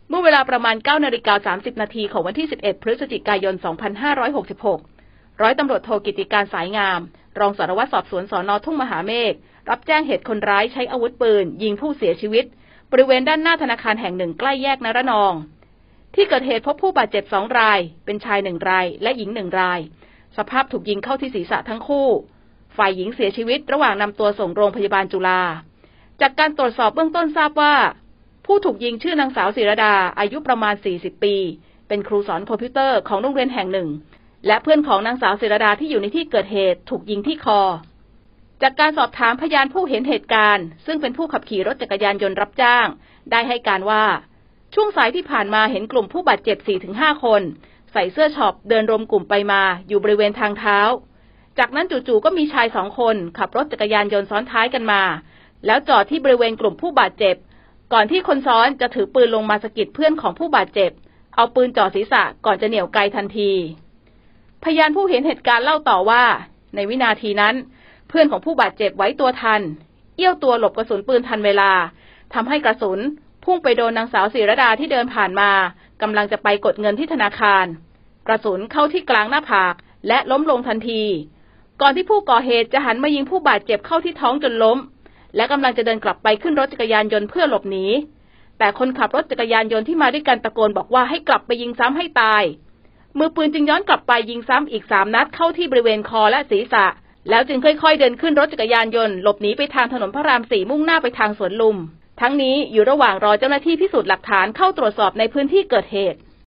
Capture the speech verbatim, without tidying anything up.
เมื่อเวลาประมาณ เก้านาฬิกาสามสิบนาทีของวันที่ สิบเอ็ด พฤศจิกายน สองพันห้าร้อยหกสิบหก ร้อยตำรวจโทกิติการสายงามรองสารวัตรสอบสวนสน.ทุ่งมหาเมฆรับแจ้งเหตุคนร้ายใช้อาวุธปืนยิงผู้เสียชีวิตบริเวณด้านหน้าธนาคารแห่งหนึ่งใกล้แยกนรนองที่เกิดเหตุพบผู้บาดเจ็บสองรายเป็นชายหนึ่งรายและหญิงหนึ่งรายสภาพถูกยิงเข้าที่ศีรษะทั้งคู่ฝ่ายหญิงเสียชีวิตระหว่างนำตัวส่งโรงพยาบาลจุฬาจากการตรวจสอบเบื้องต้นทราบว่าผู้ถูกยิงชื่อนางสาวศิรดาอายุประมาณสี่สิบปีเป็นครูสอนคอมพิวเตอร์ของโรงเรียนแห่งหนึ่งและเพื่อนของนางสาวศิรดาที่อยู่ในที่เกิดเหตุถูกยิงที่คอจากการสอบถามพยานผู้เห็นเหตุการณ์ซึ่งเป็นผู้ขับขี่รถจักรยานยนต์รับจ้างได้ให้การว่าช่วงสายที่ผ่านมาเห็นกลุ่มผู้บาดเจ็บ สี่ถึงห้า คนใส่เสื้อช็อปเดินรวมกลุ่มไปมาอยู่บริเวณทางเท้าจากนั้นจู่ๆก็มีชายสองคนขับรถจักรยานยนต์ซ้อนท้ายกันมาแล้วจอดที่บริเวณกลุ่มผู้บาดเจ็บก่อนที่คนซ้อนจะถือปืนลงมาสะกิดเพื่อนของผู้บาดเจ็บเอาปืนจ่อศีรษะก่อนจะเหนี่ยวไกทันทีพยานผู้เห็นเหตุการณ์เล่าต่อว่าในวินาทีนั้นเพื่อนของผู้บาดเจ็บไว้ตัวทันเอี้ยวตัวหลบกระสุนปืนทันเวลาทำให้กระสุนพุ่งไปโดนนางสาวศิรดาที่เดินผ่านมากำลังจะไปกดเงินที่ธนาคารกระสุนเข้าที่กลางหน้าผากและล้มลงทันทีก่อนที่ผู้ก่อเหตุจะหันมายิงผู้บาดเจ็บเข้าที่ท้องจนล้มและกำลังจะเดินกลับไปขึ้นรถจักรยานยนต์เพื่อหลบหนีแต่คนขับรถจักรยานยนต์ที่มาด้วยกันตะโกนบอกว่าให้กลับไปยิงซ้ำให้ตายมือปืนจึงย้อนกลับไปยิงซ้ำอีกสามนัดเข้าที่บริเวณคอและศีรษะแล้วจึงค่อยๆเดินขึ้นรถจักรยานยนต์หลบหนีไปทางถนนพระรามสี่มุ่งหน้าไปทางสวนลุมทั้งนี้อยู่ระหว่างรอเจ้าหน้าที่พิสูจน์หลักฐานเข้าตรวจสอบในพื้นที่เกิดเหตุ